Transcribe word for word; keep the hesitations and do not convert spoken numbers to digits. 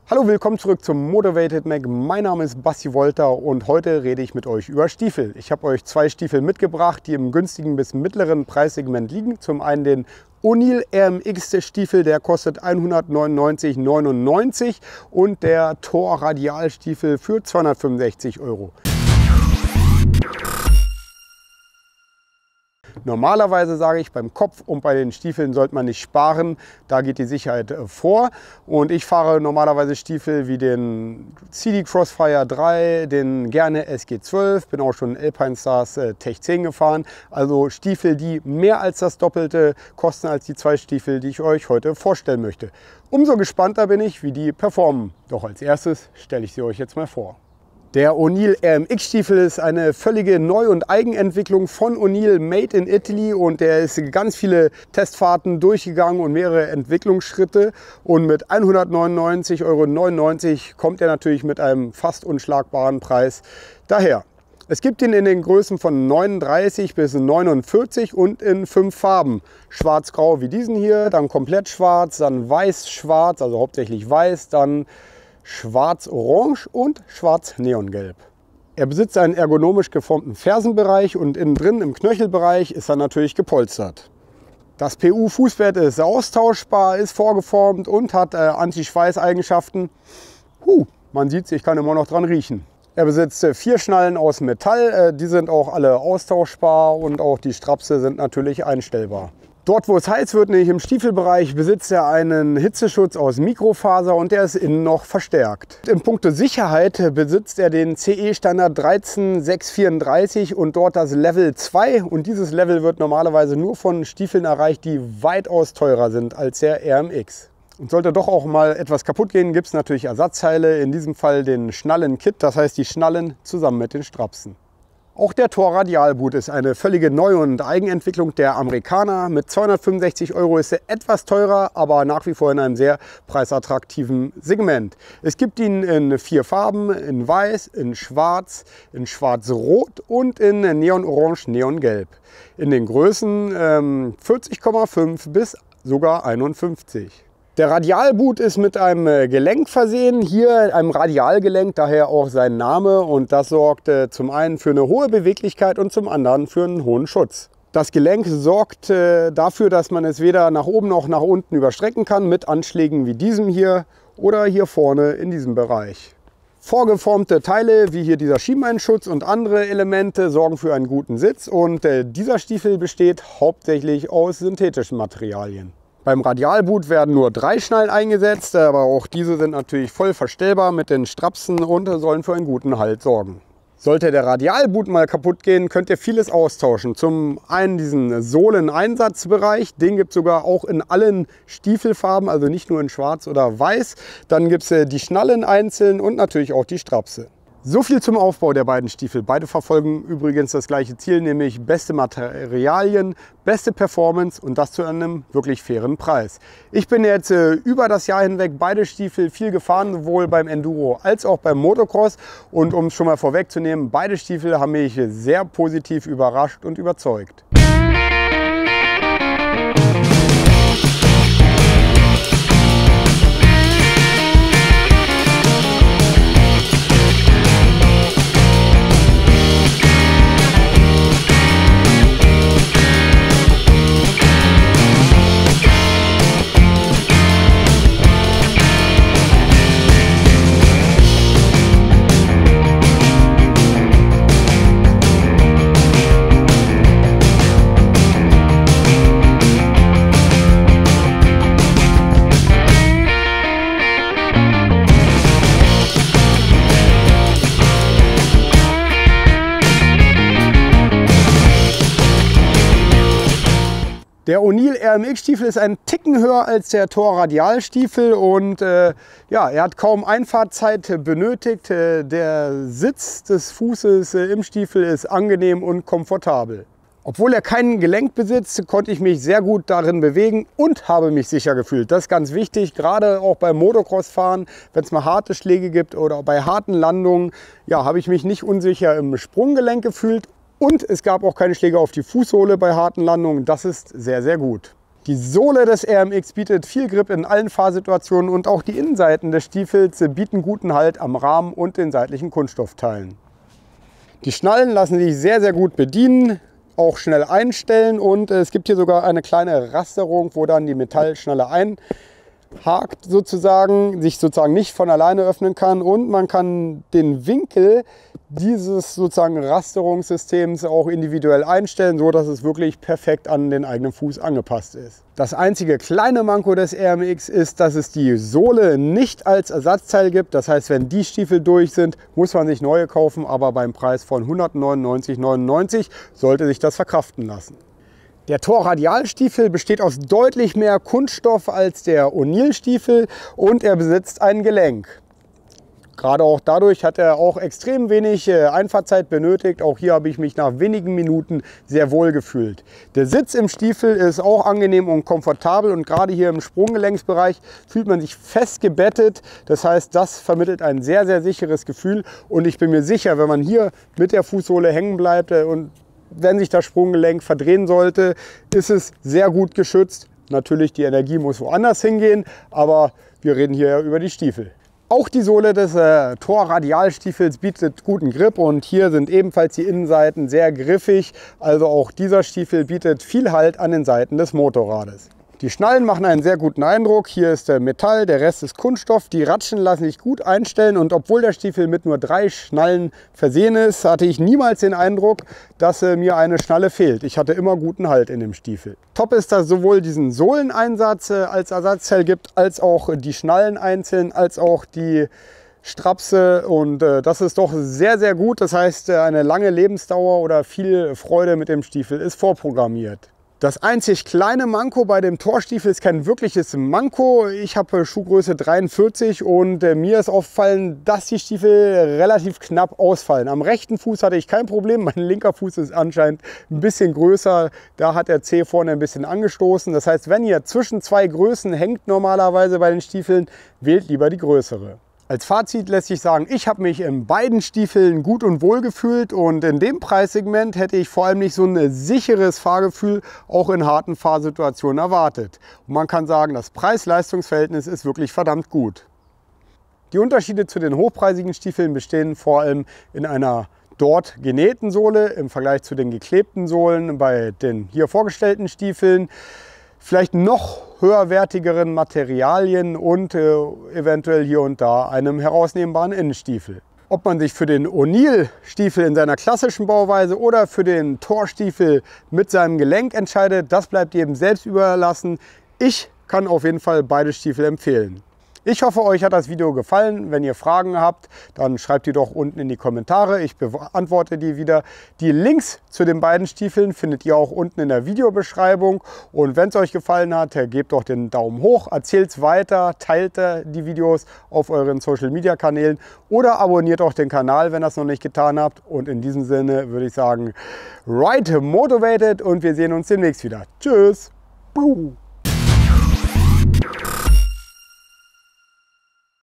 Hallo, willkommen zurück zum Motivated Mac. Mein Name ist Basti Wolter und heute rede ich mit euch über Stiefel. Ich habe euch zwei Stiefel mitgebracht, die im günstigen bis mittleren Preissegment liegen. Zum einen den O'Neill R M X Stiefel, der kostet hundertneunundneunzig neunundneunzig und der Thor Radialstiefel für zweihundertfünfundsechzig Euro. Normalerweise sage ich, beim Kopf und bei den Stiefeln sollte man nicht sparen, da geht die Sicherheit vor. Und ich fahre normalerweise Stiefel wie den C D Crossfire drei, den Gerne S G zwölf, bin auch schon Alpinestars Tech zehn gefahren. Also Stiefel, die mehr als das Doppelte kosten als die zwei Stiefel, die ich euch heute vorstellen möchte. Umso gespannter bin ich, wie die performen. Doch als erstes stelle ich sie euch jetzt mal vor. Der O'Neill R M X Stiefel ist eine völlige Neu- und Eigenentwicklung von O'Neill, made in Italy, und der ist ganz viele Testfahrten durchgegangen und mehrere Entwicklungsschritte, und mit hundertneunundneunzig neunundneunzig Euro kommt er natürlich mit einem fast unschlagbaren Preis daher. Es gibt ihn in den Größen von neununddreißig bis neunundvierzig und in fünf Farben. Schwarz-grau wie diesen hier, dann komplett schwarz, dann weiß-schwarz, also hauptsächlich weiß, dann schwarz-orange und schwarz-neongelb. Er besitzt einen ergonomisch geformten Fersenbereich und innen drin im Knöchelbereich ist er natürlich gepolstert. Das P U-Fußbett ist austauschbar, ist vorgeformt und hat äh, Anti-Schweiß-Eigenschaften. Huh, man sieht es, ich kann immer noch dran riechen. Er besitzt äh, vier Schnallen aus Metall, äh, die sind auch alle austauschbar, und auch die Strapse sind natürlich einstellbar. Dort, wo es heiß wird, nämlich im Stiefelbereich, besitzt er einen Hitzeschutz aus Mikrofaser und der ist innen noch verstärkt. In puncto Sicherheit besitzt er den C E-Standard dreizehn sechs vierunddreißig und dort das Level zwei. Und dieses Level wird normalerweise nur von Stiefeln erreicht, die weitaus teurer sind als der R M X. Und sollte doch auch mal etwas kaputt gehen, gibt es natürlich Ersatzteile, in diesem Fall den Schnallen-Kit, das heißt die Schnallen zusammen mit den Strapsen. Auch der Thor Radialboot ist eine völlige Neu- und Eigenentwicklung der Amerikaner. Mit zweihundertfünfundsechzig Euro ist er etwas teurer, aber nach wie vor in einem sehr preisattraktiven Segment. Es gibt ihn in vier Farben, in Weiß, in Schwarz, in Schwarz-Rot und in Neon-Orange, Neongelb. In den Größen ähm, vierzig Komma fünf bis sogar einundfünfzig. Der Radialboot ist mit einem Gelenk versehen, hier einem Radialgelenk, daher auch sein Name, und das sorgt äh, zum einen für eine hohe Beweglichkeit und zum anderen für einen hohen Schutz. Das Gelenk sorgt äh, dafür, dass man es weder nach oben noch nach unten überstrecken kann mit Anschlägen wie diesem hier oder hier vorne in diesem Bereich. Vorgeformte Teile wie hier dieser Schienbeinschutz und andere Elemente sorgen für einen guten Sitz, und äh, dieser Stiefel besteht hauptsächlich aus synthetischen Materialien. Beim Radialboot werden nur drei Schnallen eingesetzt, aber auch diese sind natürlich voll verstellbar mit den Strapsen und sollen für einen guten Halt sorgen. Sollte der Radialboot mal kaputt gehen, könnt ihr vieles austauschen. Zum einen diesen Sohleneinsatzbereich, den gibt es sogar auch in allen Stiefelfarben, also nicht nur in Schwarz oder Weiß. Dann gibt es die Schnallen einzeln und natürlich auch die Strapse. So viel zum Aufbau der beiden Stiefel. Beide verfolgen übrigens das gleiche Ziel, nämlich beste Materialien, beste Performance, und das zu einem wirklich fairen Preis. Ich bin jetzt äh, über das Jahr hinweg beide Stiefel viel gefahren, sowohl beim Enduro als auch beim Motocross. Und um es schon mal vorwegzunehmen, beide Stiefel haben mich sehr positiv überrascht und überzeugt. Der O'Neill R M X Stiefel ist einen Ticken höher als der Thor Radialstiefel, und äh, ja, er hat kaum Einfahrtzeit benötigt. Äh, der Sitz des Fußes äh, im Stiefel ist angenehm und komfortabel. Obwohl er kein Gelenk besitzt, konnte ich mich sehr gut darin bewegen und habe mich sicher gefühlt. Das ist ganz wichtig, gerade auch beim Motocross-Fahren, wenn es mal harte Schläge gibt oder bei harten Landungen, ja, habe ich mich nicht unsicher im Sprunggelenk gefühlt. Und es gab auch keine Schläge auf die Fußsohle bei harten Landungen. Das ist sehr, sehr gut. Die Sohle des R M X bietet viel Grip in allen Fahrsituationen und auch die Innenseiten des Stiefels bieten guten Halt am Rahmen und den seitlichen Kunststoffteilen. Die Schnallen lassen sich sehr, sehr gut bedienen, auch schnell einstellen und es gibt hier sogar eine kleine Rasterung, wo dann die Metallschnalle einhakt sozusagen, sich sozusagen nicht von alleine öffnen kann und man kann den Winkel dieses sozusagen Rasterungssystems auch individuell einstellen, so dass es wirklich perfekt an den eigenen Fuß angepasst ist. Das einzige kleine Manko des R M X ist, dass es die Sohle nicht als Ersatzteil gibt. Das heißt, wenn die Stiefel durch sind, muss man sich neue kaufen, aber beim Preis von hundertneunundneunzig neunundneunzig sollte sich das verkraften lassen. Der Tor-Radialstiefel besteht aus deutlich mehr Kunststoff als der O'Neill-Stiefel und er besitzt ein Gelenk. Gerade auch dadurch hat er auch extrem wenig Einfahrzeit benötigt. Auch hier habe ich mich nach wenigen Minuten sehr wohl gefühlt. Der Sitz im Stiefel ist auch angenehm und komfortabel und gerade hier im Sprunggelenksbereich fühlt man sich fest gebettet. Das heißt, das vermittelt ein sehr, sehr sicheres Gefühl und ich bin mir sicher, wenn man hier mit der Fußsohle hängen bleibt und wenn sich das Sprunggelenk verdrehen sollte, ist es sehr gut geschützt. Natürlich, die Energie muss woanders hingehen, aber wir reden hier über die Stiefel. Auch die Sohle des äh, Tor-Radialstiefels bietet guten Grip und hier sind ebenfalls die Innenseiten sehr griffig. Also auch dieser Stiefel bietet viel Halt an den Seiten des Motorrades. Die Schnallen machen einen sehr guten Eindruck. Hier ist der Metall, der Rest ist Kunststoff. Die Ratschen lassen sich gut einstellen und obwohl der Stiefel mit nur drei Schnallen versehen ist, hatte ich niemals den Eindruck, dass äh, mir eine Schnalle fehlt. Ich hatte immer guten Halt in dem Stiefel. Top ist, dass es sowohl diesen Sohleneinsatz äh, als Ersatzteil gibt, als auch die Schnallen einzeln, als auch die Strapse und äh, das ist doch sehr, sehr gut. Das heißt, äh, eine lange Lebensdauer oder viel Freude mit dem Stiefel ist vorprogrammiert. Das einzig kleine Manko bei dem Torstiefel ist kein wirkliches Manko. Ich habe Schuhgröße dreiundvierzig und äh, mir ist aufgefallen, dass die Stiefel relativ knapp ausfallen. Am rechten Fuß hatte ich kein Problem, mein linker Fuß ist anscheinend ein bisschen größer. Da hat der Zeh vorne ein bisschen angestoßen. Das heißt, wenn ihr zwischen zwei Größen hängt normalerweise bei den Stiefeln, wählt lieber die größere. Als Fazit lässt sich sagen, ich habe mich in beiden Stiefeln gut und wohl gefühlt und in dem Preissegment hätte ich vor allem nicht so ein sicheres Fahrgefühl auch in harten Fahrsituationen erwartet. Und man kann sagen, das Preis-Leistungs-Verhältnis ist wirklich verdammt gut. Die Unterschiede zu den hochpreisigen Stiefeln bestehen vor allem in einer dort genähten Sohle im Vergleich zu den geklebten Sohlen bei den hier vorgestellten Stiefeln. Vielleicht noch höherwertigeren Materialien und äh, eventuell hier und da einem herausnehmbaren Innenstiefel. Ob man sich für den O'Neill-Stiefel in seiner klassischen Bauweise oder für den Torstiefel mit seinem Gelenk entscheidet, das bleibt jedem selbst überlassen. Ich kann auf jeden Fall beide Stiefel empfehlen. Ich hoffe, euch hat das Video gefallen. Wenn ihr Fragen habt, dann schreibt die doch unten in die Kommentare. Ich beantworte die wieder. Die Links zu den beiden Stiefeln findet ihr auch unten in der Videobeschreibung. Und wenn es euch gefallen hat, gebt doch den Daumen hoch, erzählt es weiter, teilt die Videos auf euren Social-Media-Kanälen oder abonniert auch den Kanal, wenn ihr das noch nicht getan habt. Und in diesem Sinne würde ich sagen, ride motivated und wir sehen uns demnächst wieder. Tschüss! Puh.